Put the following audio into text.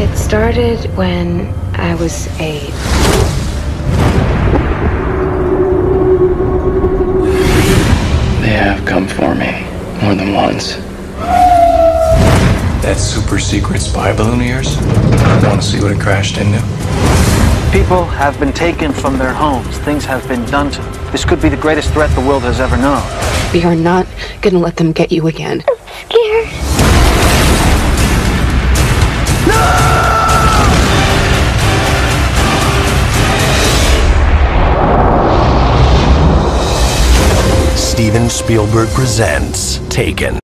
It started when I was 8. They have come for me more than once. That super secret spy balloon of yours? Want to see what it crashed into? People have been taken from their homes. Things have been done to them. This could be the greatest threat the world has ever known. We are not gonna let them get you again. I'm scared. Steven Spielberg presents Taken.